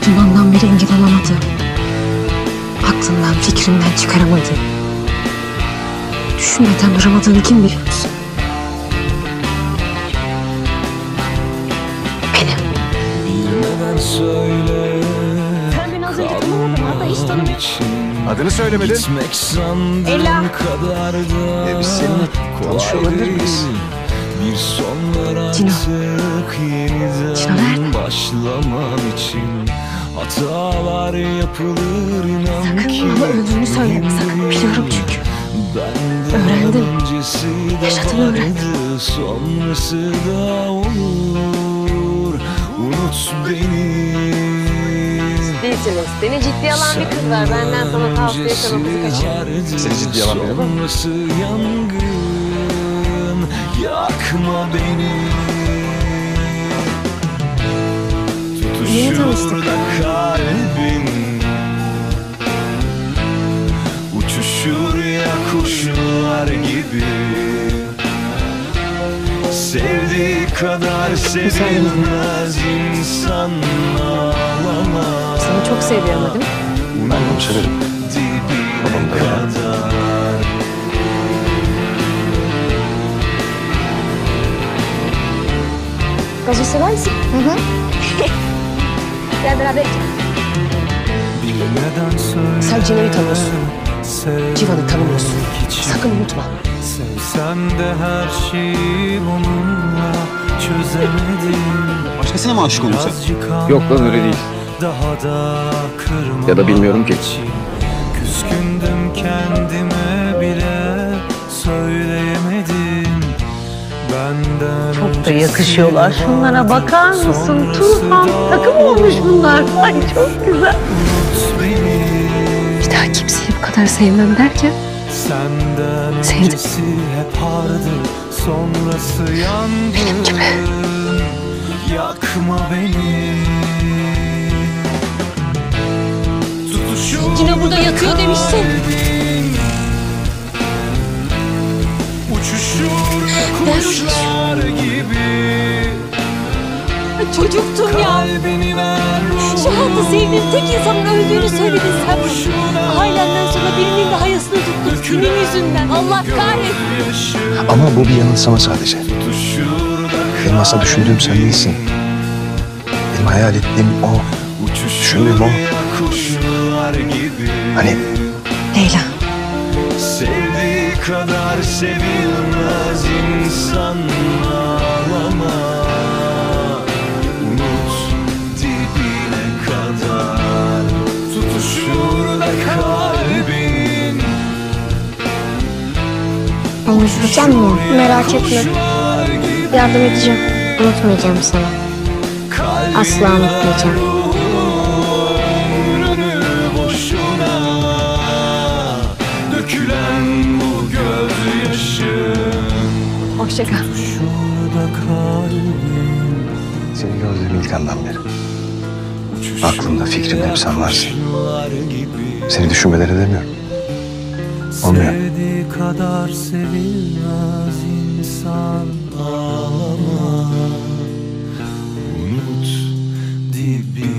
Dumandan beri engel olamadı. Aklından, fikrinden çıkaramadı. Düşünmeden duramadığını kim bilir? Benim. Bilmeden söyle. Sen beni az önce tanımadın. Hatta hiç tanımıyorsun. Adını söylemedin. Ela. Biz seninle tanışıyor olabilir miyiz? Bir son ver Cino. artık yeniden Cino nerede? başlamam için. Hatalar yapılır inan Sakın ki. bana öldüğünü söyleme, sakın. Biliyorum çünkü. Benden Öğrendim. öncesi de Yaşadığını öğrendim. vardı, sonrası da olur. Unut beni. Değilsiniz. Seni ciddiye alan bir kız var. Benden sana tavsiye eden o kızı kaçır. Seni ciddiye alan biri mi? Sonrası yangın. Yakma beni. Niye tanıştık? Tutuşur da kalbin. Uçuşur ya kuşlar gibi. Sevdiği kadar sevilmez insan ağlamaz. Seni çok seviyor ama değil mi? Ben bunu severim. Babam da ya. Gazoz sever misin? Hı hı. Gel beraber içelim. Sen Cino'yu tanıyorsun. Civan'ı tanımıyorsun. Sakın unutma. Sevsem de her şeyi bununla çözemedim. Başkasına mı aşık oldun sen? Birazcık Yok lan, öyle değil. Daha da kırmamak Ya da bilmiyorum ki. için. Küskündüm kendime bile söyleyemedim. Benden Çok da yakışıyorlar. Şunlara bakar mısın? Turhan takım olmuş bunlar. Ay çok güzel. Bir daha kimseyi bu kadar sevmem derken Senden Sevdim. öncesi hep hardı, sonrası yangın. Yakma beni. Tutuşur Cino burada yatıyor demişsin. kalbin. Uçuşur kuşlar gibi. Çocuktum ya. Kalbini ver Şu anda sevdiğim tek insanın öldüğünü söyledin sen. Ailenden sonra birinin de hayasını tuttun. Senin yüzünden. Allah kahretsin. Ama bu bir yanılsama sadece. Benim aslında düşündüğüm sen değilsin. Benim hayal ettiğim o. Düşündüğüm o. Hani Leyla. Sevdiği kadar sevilmez insan ağlama. Unut dibine kadar. Tutuşur da kalbin. Unutmayacağım mı? Merak etme. Yardım edeceğim. Unutmayacağım sana. Asla unutmayacağım. Dökülen bu gözyaşın. Hoşça kal. Şurada kalbin. seni gördüğüm ilk andan beri. Aklımda, fikrimde hep sen varsın. Seni düşünmeden edemiyorum. Olmuyor. Sevdiği kadar sevilmez insan ağlama. Unut dibi